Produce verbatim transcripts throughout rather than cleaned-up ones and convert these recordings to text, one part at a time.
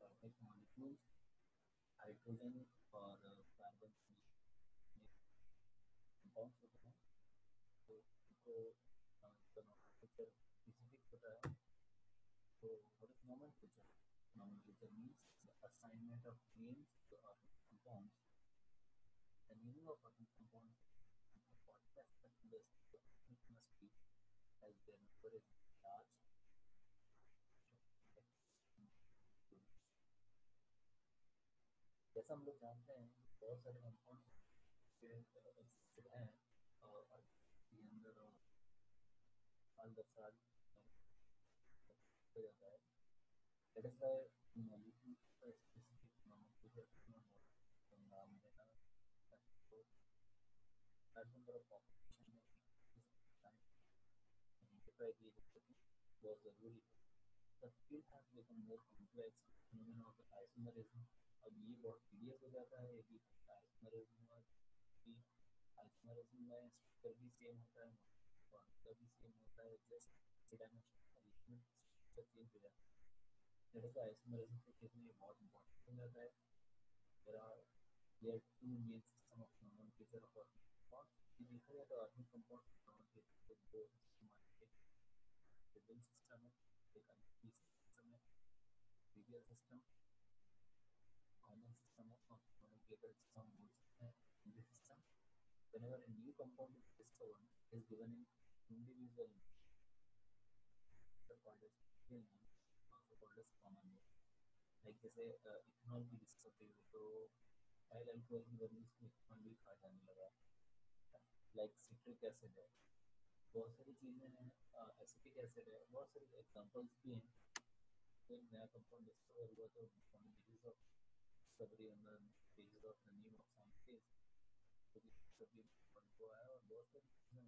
organic molecules, hydrogen और carbon में compounds होते हैं, तो उनको नॉमेनक्लेचर स्पेसिफिक होता है. So what is nomenclature? Nomenclature means the assignment of names to organic compounds. The naming of organic compounds is an important aspect in the study of organic chemistry, as their number is large. जैसा हम लोग जानते हैं बहुत सारे compound के हैं और के अंदर और साल दर साल हो जाता है. That is why molecule का specific nomenclature का नाम देना तो that number of population में इस time identify किए जा सकें बहुत ज़रूरी है. The field has become more complex. Phenomenon of the isomerism. अब ये बहुत tedious हो जाता है कि isomerism हुआ कि isomerism में structure भी same होता है, formula भी same होता है, just three dimensional arrangement structure change हो जाता है. That is why isomerism के case में बहुत important हो जाता है. There are there are two main system of nomenclature of organic compounds. ये देखा जाए तो organic compounds के nomenclature के दो system आते हैं. Ribbon system है, एक अनफिक्स system है, trivial system, common system है और nomenclature system बोल सकते हैं. In this system, whenever a new compound is discovered, it is given in individual name called as trivial name, also called as common name. Like जैसे ethanol की discovery हुई तो ethyl alcohol की वजह से इथेनॉल भी कहा जाने लगा. Like citric acid है, बहुत सारी चीज़ें हैं, एसिटिक एसिड है, बहुत सारे एग्जांपल्स भी हैं. तो एक नया कंपाउंड डिस्कवर हुआ तो on the basis of discovery on the basis of the name of scientist तो डिस्कवरी को आया और बहुत सारी चीज़ें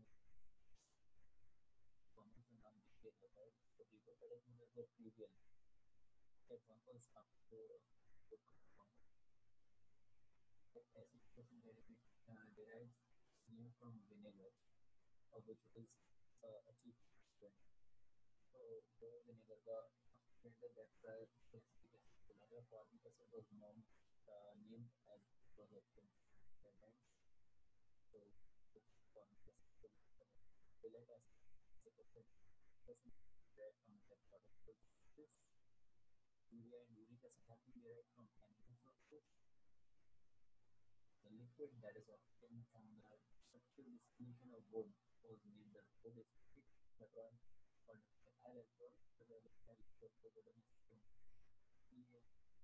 कॉमन से नाम दिख के जाता है डिस्कवरी को. That is known as the trivial. Examples आपको acidification derives name from vinegar of which it is uh, achieved. So the vinegar का filter that prior to acidic acid बोला गया. Formic acid was known uh, named as because of that time. So formic acid Phthalic acid acid acid derived from that particle sources. Urea and uric acid have been derived from chemical sources. The liquid that is obtained from the structural distillation of wood was named as wood acetic. The term called ethyl alcohol, the ethyl alcohol is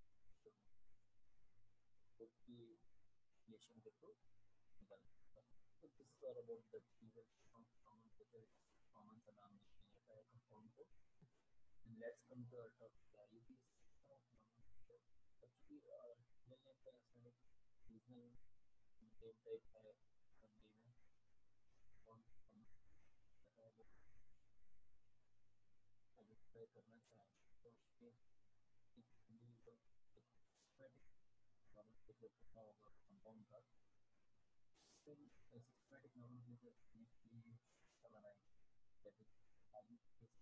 wood की relation के through निकल. So this is all about the trivial common feature, common सा नाम दिया जाता है compound को. And let's come to our topic I U Ps. Actually, uh, trivial name का ऐसा regional name type है name है कौन मतलब आइडेंटिफाई करना चाहें तो उसके एक इंडिविजुअल सिस्टमैटिक नॉमेनक्लेचर करना होगा कंपाउंड का. फिर सिस्टमैटिक नॉमेनक्लेचर करने के लिए क्या बनाएंगे दैट इज आईयूपीएस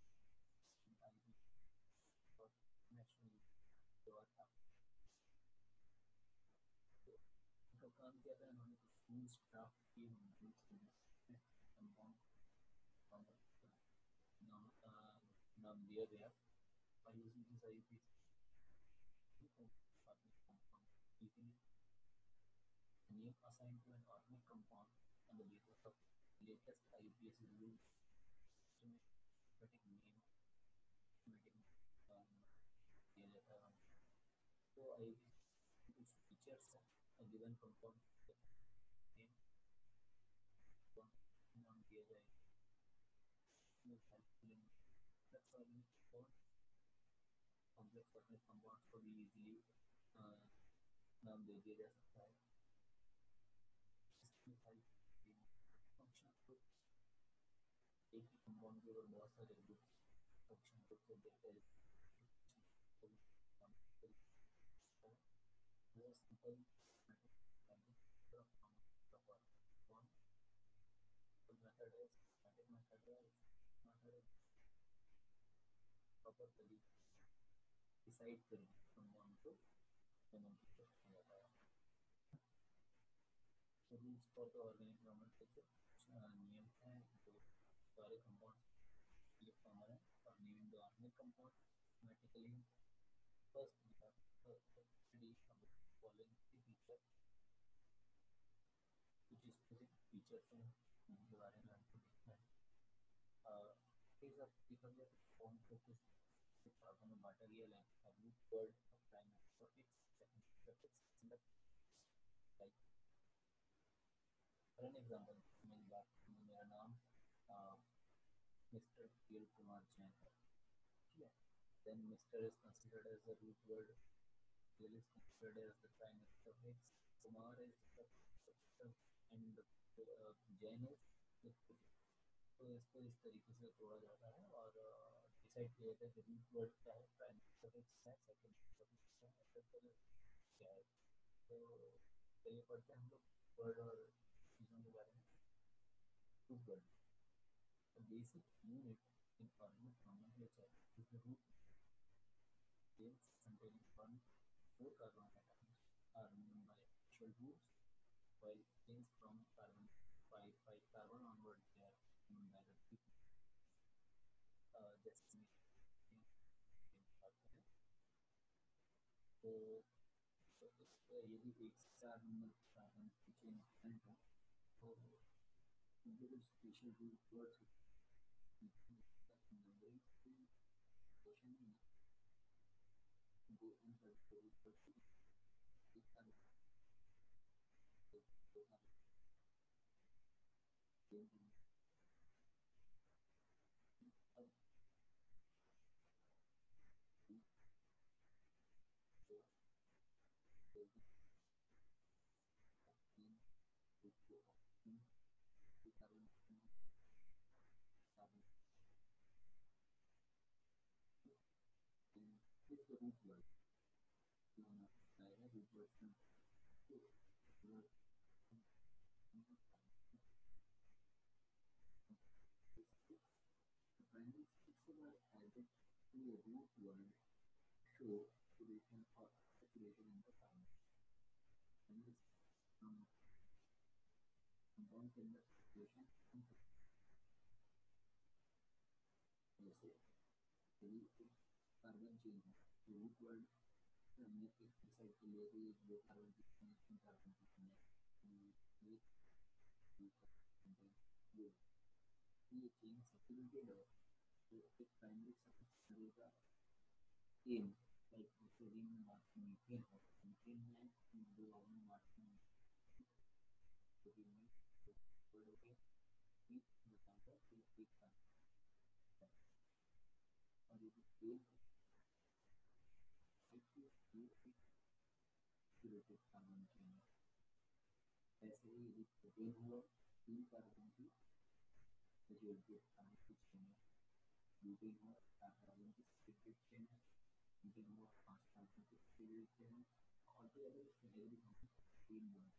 आईयूपी और नेशनल जो था तो उनका काम क्या था. उन्होंने टूल्स क्राफ्ट किए होंगे कंपाउंड नाम नाम दिया गया by using these I U Ps. Organic compound easily name assigned to an organic compound on the basis of latest I U P S rule systematic name systematic दिया जाता है. तो I U P S कुछ features हैं a given compound name नाम दिया जाएगा. Is helpful in complex organic compounds. Complex organic compounds को भी easily uh, नाम दे दिया जा सकता है. इसकी फंक्शन ग्रुप एक ही कंपाउंड के ऊपर बहुत सारे ग्रुप फंक्शन ग्रुप को देखते हैं. वो सिंपल method है systematic method है method है proper तरीके डिसाइड करें someone को nomenclature कहा जाता है. Rules for the organic nomenclature कुछ uh, नियम हैं जो सारे compounds के लिए common है. और naming the organic compound mathematically first we have to study about following three features कुछ specific features हैं जिनके बारे में हमको देखना है. uh, ये सब देखा गया तो form को कुछ भागों में बांटा गया है. root word primary suffix secondary suffix and like for an example मेरी बात मेरा नाम मिस्टर पीएल कुमार जैन है. ठीक है. Then Mister is considered as the root word. Peel is considered as the primary suffix. Kumar is the suffix and uh, Jain is the prefix. तो इसको इस तरीके से तोड़ा जाता है और डिसाइड किया जाता है कि रूट वर्ड क्या है, प्राइमरी सफिक्स क्या है, सेकेंडरी सफिक्स क्या है, एसेट क्या है. तो चलिए पढ़ते हैं हम लोग वर्ड और चीज़ों के बारे में. Root word, the basic unit in organic nomenclature is the root. Chains containing one four carbon atoms are known by special roots, while chains from carbon five five carbon onward they are known by the prefix. Uh, जैसे में बात करें तो तो यदि एक से चार नंबर कार्बन की चेन प्रेजेंट हो तो उनके कुछ special root words numbering question में उनको उन सब रूट वर्ड्स को एक साथ दो साथ अब is the root word. जो हमारा आएगा root word में तो the primary suffixes are added to a root word show duration or saturation in the primary. And this um, compound के अंदर saturation जैसे यदि एक कार्बन चेन है तो रूट वर्ड हमने एक डिसाइड कर लिया कि दो कार्बन की चेन तीन कार्बन की चेन है ये ये चेन सैचुरेटेड है तो एक प्राइमरी सफिक्स लगेगा एन लाइक सोडियम में बात की मीथेन है मीथेन में दो ऑर्गन बात की सोडियम में वर्ड हो गया मीथ बताता है कि एक का और यदि एन सैचुरेटेड कार्बन चेन है ऐसे ही यदि प्रोटीन हुआ तीन कार्बन की सैचुरेटेड कार्बन की चेन है ब्यूटेन हुआ चार कार्बन की सैचुरेटेड चेन है ब्यूटेन हुआ पांच कार्बन की सैचुरेटेड चेन है और तो अगर इसमें भी हम तीन बना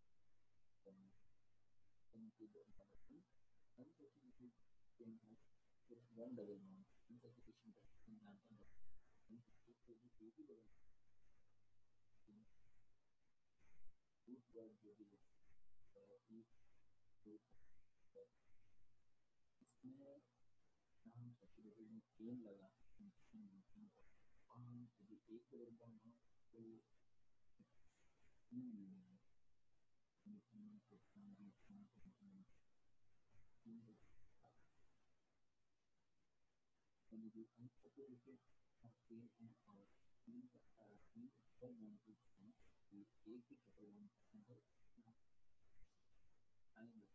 अनसैचुरेटेड चेन है तो वन डबल बॉन्ड अनसैचुरेशन का हम जानते हैं तो ये भी डबल रूट वर्ड जो भी है इसमें हम सैचुरेटेड में चेन लगा और हम यदि एक डबल बॉन्ड हो तो तीन मिलेंगे methane propane butane propane when you do unsaturated octane and or तीन तीन डबल बॉन्ड के चेन ये एक भी डबल बॉन्ड अंदर आएंगे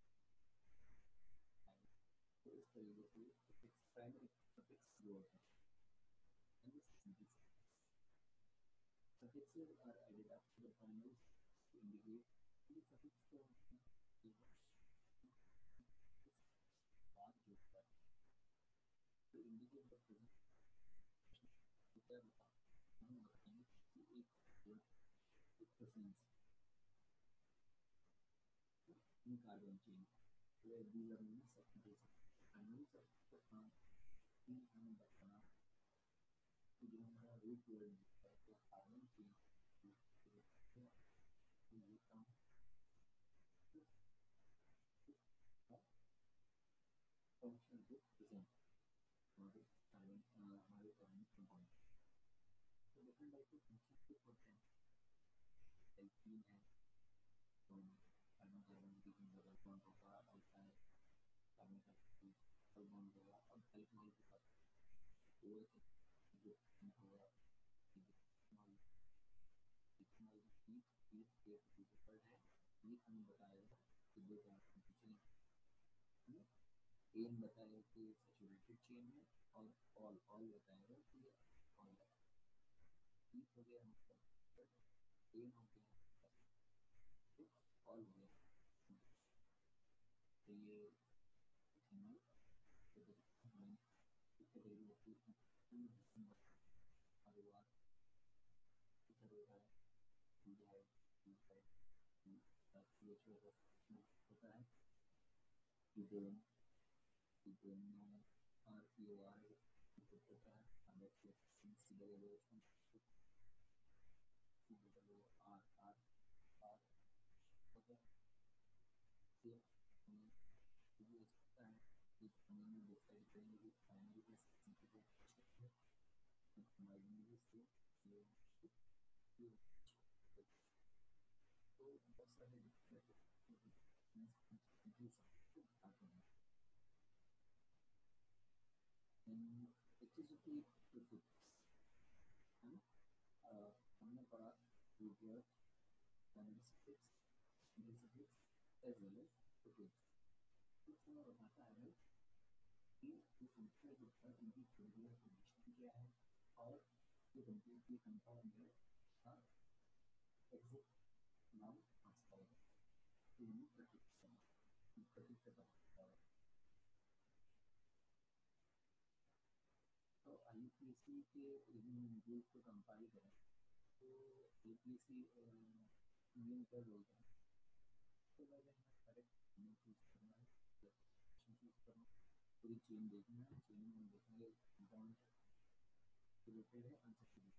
तो इस तरीके से एक प्राइमरी सफिक्स जो होता है and this suffixes suffixes are added after the primaries to indicate the suffix को बाद जो होता है to indicate the presence क्या बता हम बताएंगे कि एक वर्ड एक presence in carbon chain where these are known as secondary suffixes. Primary suffix का काम तीन हम बताना तो जो हमारा root word describes the silent change to to to become this this uh, function with present or with silent uh, or with silent component. So different types of functions with content alkene है तो carbon carbon की double bond होगा alkyl carbon carbon double bond होगा अब alcohol के साथ OH group होगा ethanol ethanol की तीन स्टेट डिफर है ये हमें बताएगा कि दो कार्बन की चेन है एन बताएगा कि सैचुरेटेड चेन है और ऑल ऑल बताएगा कि ऑल है तीन हो गया मतलब एन हो गया ऑल हो गया तो ये इथेनॉल तो हमें इसके डेरिवेटिव और वाट इधर होता है डिवाइड डिवाइड होता है इथेन इथेन में आर ई ओ आर होता है अगर C double O C double O R R R होता है सेम हमें ये सकता है कि हमें में डिसाइड करेंगे कि फाइनली का सिंपलीफिकेशन है हमारे में भी सेम ये तो बहुत सारे डिफरेंट आते हैं and it is okay to do है ना uh, हमने पढ़ा reverse analysis analysis as well as topics कुछ हमें बताता है कि ये फंक्शन जो है इनकी क्रिटिकल कंडीशन क्या है और ये कंप्लीटली कंफर्म है का एग्जिट नाम आता है तो ये प्रेडिक्शन प्रेडिक्ट करता है तो आईयूपीएससी के रिव्यू को कंपाइल करें तो आईयूपीएससी मेन क्या बोलते हैं तो पहले हमें करेक्ट मेन चूज करना है चूज करना पूरी चेन देखना है चेन में हम देखेंगे बॉन्ड रिलेटेड है अनसेक्यूरिटी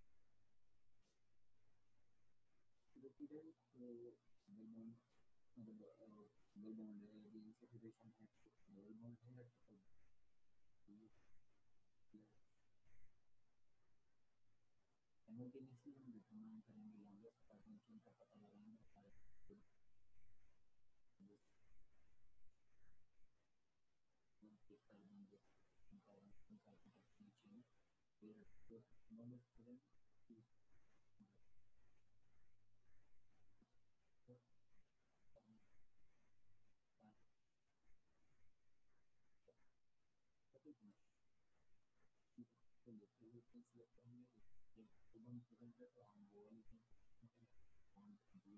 रिलेटेड है तो सिंगल बॉन्ड मतलब सिंगल बॉन्ड है यदि इनसेक्यूरेशन है तो डबल बॉन्ड है या ट्रिपल साइमल्टेनियसली हम डिटरमाइन करेंगे लॉन्गेस्ट पैटर्न चेन का पता लगाएंगे हमारे चेक कर देंगे कंपैरिजन साइमल्टेनियसली चेन फिर तो नॉन स्टूडेंट तो लेते हुए प्लीज लेते होंगे जब सुबह स्टूडेंट है तो हम वो वाली चीज हम दूर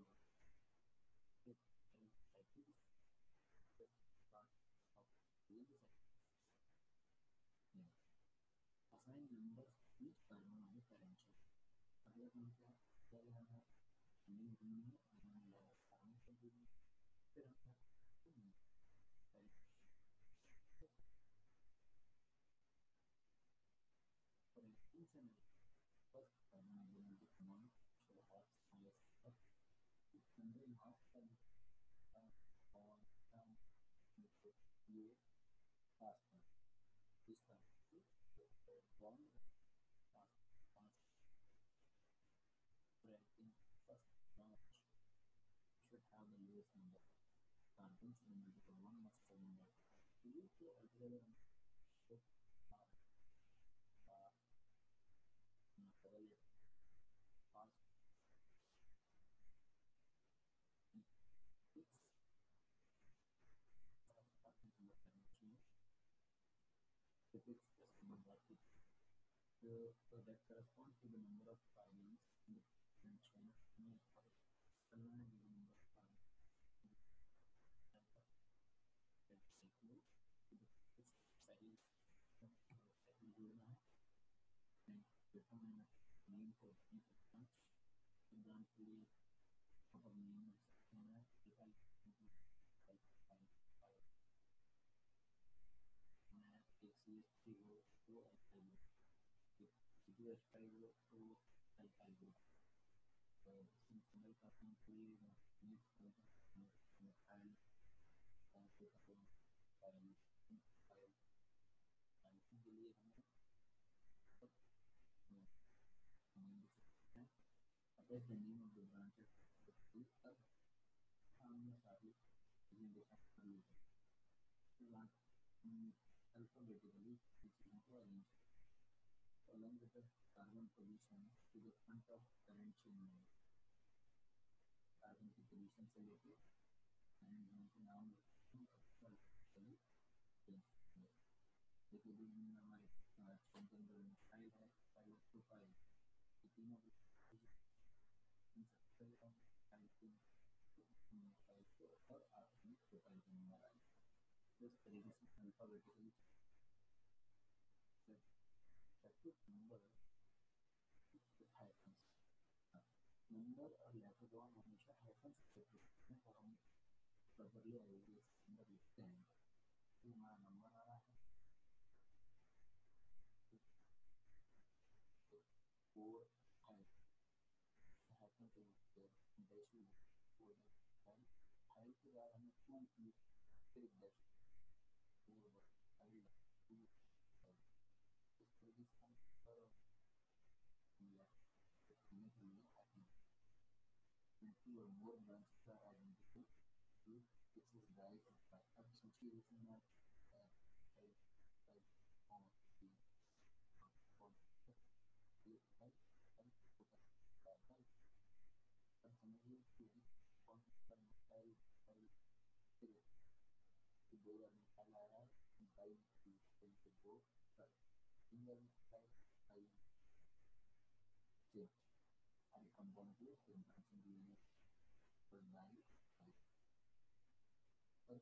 assign numbers to each carbon on the parent chain अगला काम क्या क्या लेना है हमें ढूंढनी है हमें लेना कार्बन को ढूंढनी फिर हमें for instance and first carbon element is non show half highest up and then half time or down ये fast time this time bond fast fast spread in first branch should have the lowest number carbons in multiple one must have number to do so altogether so uh, uh, fast six the fix is number six. So, so that corresponds to the number of carbons in the different chain. The number of carbons that's equal to the fixed cycle cycle जोड़ना है and determine name for each branch. तो branch के लिए अब name होना है equal to five five five मैं एक सी एस थ्री हो तो ऐसा ही to describe the two type algorithm. So in single carbon tree, needs to methyl concentrate file file and easily हमें attach the name of the branches of the tree तब हमने सारी presentation कर ली है. We want um, alphabetically decision to arrange along with the carbon position to the front of current chain में carbon की position से लेके and उनके नाम alphabetically change करेंगे. देखिए भी हमारे chain के अंदर methyl है, methyl propyl, ये तीनों इन सबसे पहले हम methyl को methyl को और आखिर में propyl को नंबर आए. तो इस तरीके से alphabetically set set number with hyphens. Number और लेटर दोनों हमेशा हाइफन से सेपरेट करते हैं और हम प्रॉपर्ली एवरेज नंबर लिखते हैं. तो हमारा नंबर आ रहा है फोर हाइफन के डैश में फोर फाइव फाइव के बाद हमें टू फिर एक dash four five two five इस तरीके से हम पर लिखने के लिए हाइफन टू और more branches are identified to this is direct impact. अब सोचिए जैसे मैं फाइव फाइव और थ्री और फाइव फाइव फाइव अब समझिए कि कौन सा मिसाइल मिसाइल फिर दो बार मिसाइल आया है मिसाइल मिसाइल से दो सिंगल मिसाइल मिसाइल से हर कंपाउंड के फिर ब्रांचिंग यूनिट पर डाई और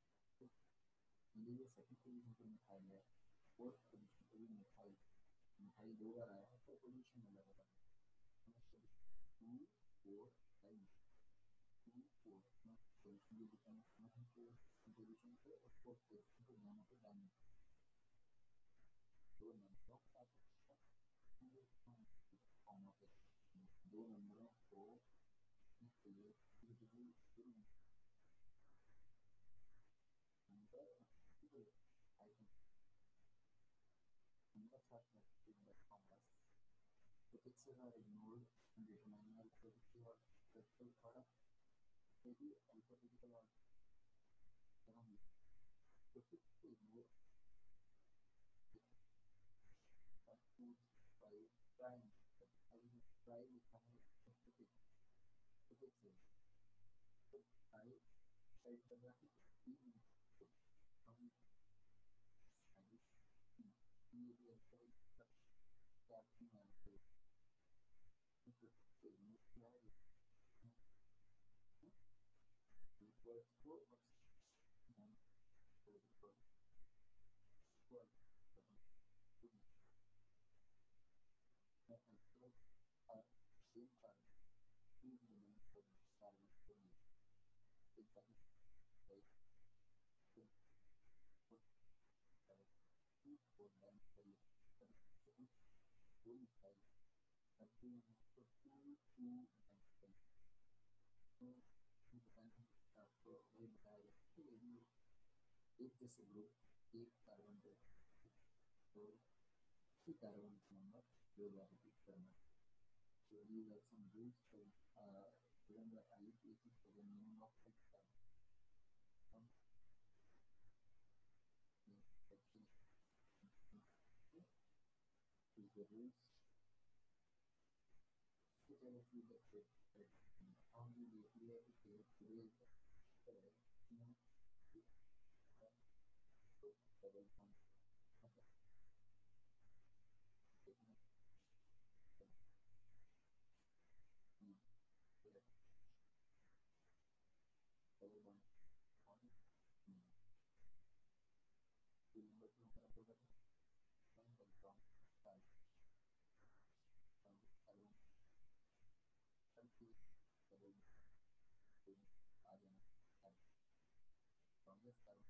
ये सेकंड पोजीशन पर मिसाइल है फोर्थ पोजीशन पर भी मिसाइल मिसाइल दो बार आया है तो पोजीशन अलग अलग है two four five two four position भी डिपेंड करना है कि पोजीशन पे और फोर्थ पोजीशन पे दोनों पे डालने दो नंबरों का कॉमा पे दो नंबरों को number numbers are connected by commas. Prefixes are ignored in determining alphabetical or spectral product. Maybe alphabetical or economic. Prefix to ignore one, two, five, prime. I will try लिखा है prefix. Prefix है. I type कर रहा है तीन हम आगे ये भी alphabetical कैप्शन है तो prefix to ignore किया है words को और words को are same carbon, two elements of carbon only. Example, like two, four, five, two, four, nine, five, seven, seven, two, five, and two, four, two, two, nine, five. So, two, nine, five, so वही बताया गया कि यदि एक जैसे group एक carbon पे तो उसी कार्बन का नंबर दो बार रिपीट करना. So these are some rules for uh, given the I U P A C for the meaning of the term. Some section is the rules which I will see the that how do we clear the case to raise the correct no double point of the statement double one point remember to double the one by from five from seven thirty double आ जाना from this seven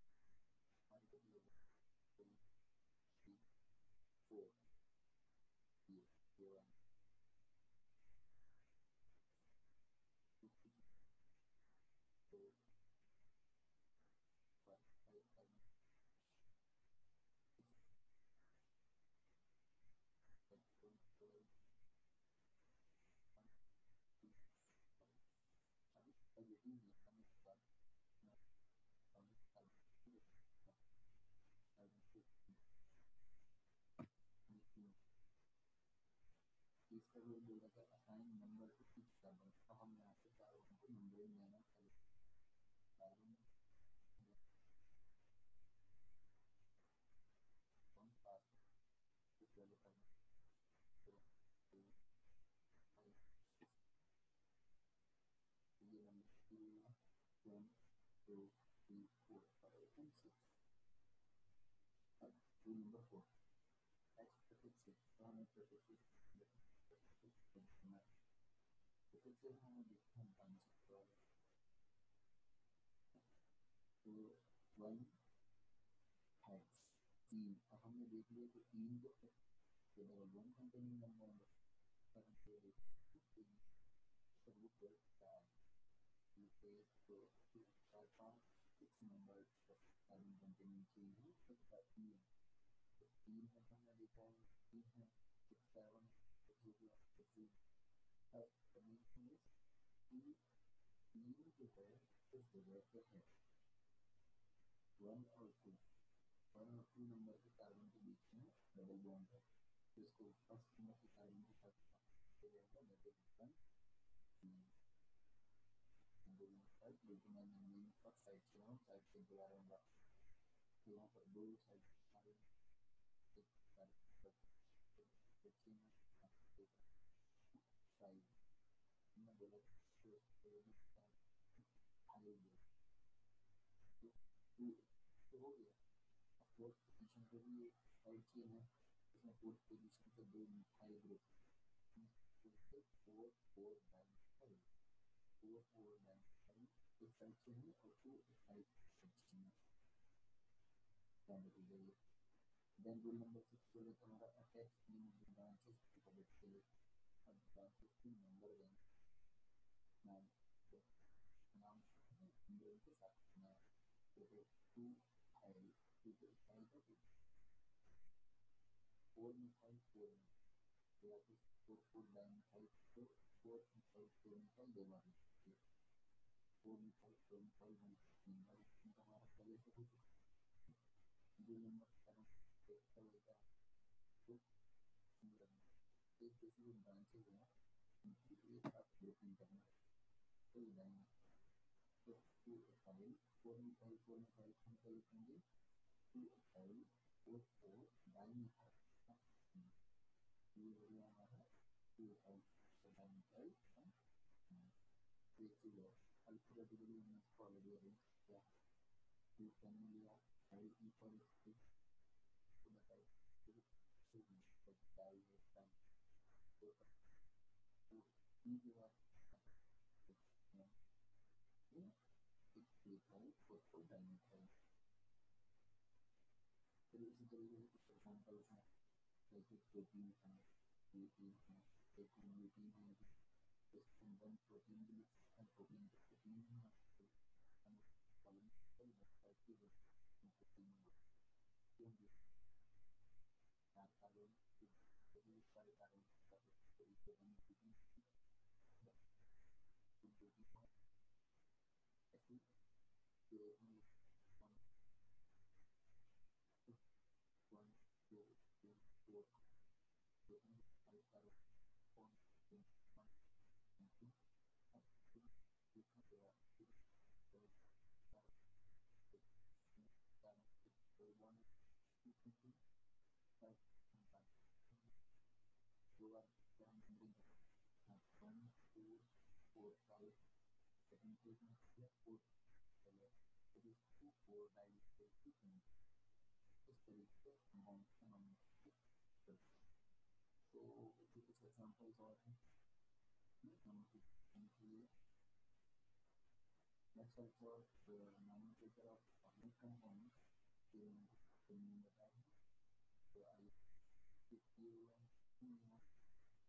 one to be three four A one, two three four five five seven six seven seven seven one two five. अभी editing लिखने के बाद मैं college service इसका जो बोला था assign number to each carbon, अब हम यहाँ पे कार्बन को नंबरिंग लेना चाहिए। कार्बन वन पास वैल्यू करना ये number to one two three four five and six. अब two number four H prefix six, तो हमें प्रिफिक्स प्रिफिक्स हमें देखते हैं पाँच सौ तो वन है तीन। अब हमने देख लिया कि तीन जो है तो double one containing number six number carbon containing chain है तो तीन तो तीन है तो हमने देखा है तीन है सिक्स सेवन तीन जो है इस जगह पे है वन और टू वन और टू नंबर के कार्बन के बीच में डबल बॉन्ड है, तो इसको फर्स्ट नंबर के कार्बन के साथ जाएगा वन लेकिन मैंने फर्स्ट साइड से हूँ साइड से बुला रहा हूँ तो यहाँ पर दो साइड सारे फाइव मैं बोला तो तो हो गया। फोर्थ पोजीशन पे भी एक साइड चेन है, इसमें फोर्थ पोजीशन पे दो methyl group four four nine five four four nine five एक साइड चेन है और टू एक साइड चेन है। देन रूल नंबर सिक्स बोले तो हमारा अटैच ब्रांचेस को देखते हैं। अब ब्रांचेस की नंबर दें नाम नाम नंबर के साथ में तो टू फाइव टू फाइव का फोर में फाइव फोर में या फिर फोर फोर नाइन फाइव तो फोर फाइव फोर में फाइव दो बार फोर में फाइव फोर में फाइव वन तीन बार हमारा पहले से हो चुका दो नंबर करें देखता होगा तो एक जैसे जो ब्रांचेज हैं उनकी एक साथ ग्रुपिंग करना तो लाइन तो टू फाइव फोर में फाइव फोर में फाइव हम क्या लिखेंगे two five four four nine five ये हो गया हमारा two five four nine five एक चीज है अल्फाबेटिकली हमने इसको ऑलरेडी अरेंज किया टू करने लिया फाइव इक्वल तो बताइए टू डाल देता तो ई के बाद फिर इसी तरीके से कुछ एग्जाम्पल्स हैं जैसे प्रोटीन है प्रोटीन है एक न्यूटीन है इसमें वन प्रोटीन भी लिख सकते हैं प्रोटीन के प्रोटीन है चार कार्बन सारे कार्बन ऐसे one two three four five carbon one two one two five दो बार one two four five second page में फोर टू फोर नाइन इस तरीके से हम हम तो कुछ एग्जाम्पल्स और हैं Let's also the nomenclature of organic compounds in बताएं तो I give you